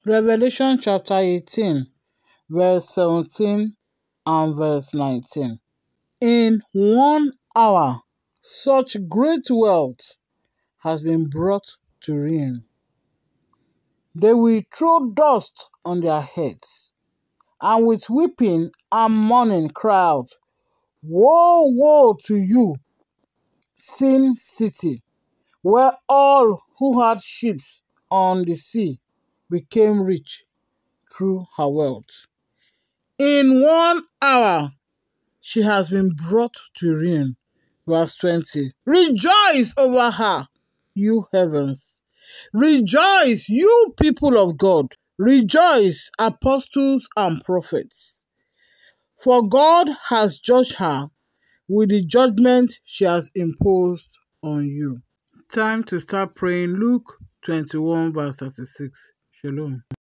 Revelation chapter 18, verse 17 and verse 19. In 1 hour, such great wealth has been brought to ruin. They will throw dust on their heads, and with weeping and mourning cry out, "Woe, woe to you, Sin City, where all who had ships on the sea became rich through her wealth. In 1 hour she has been brought to ruin." Verse 20. Rejoice over her, you heavens. Rejoice, you people of God. Rejoice, apostles and prophets. For God has judged her with the judgment she has imposed on you. Time to start praying. Luke 21 verse 36. Shalom.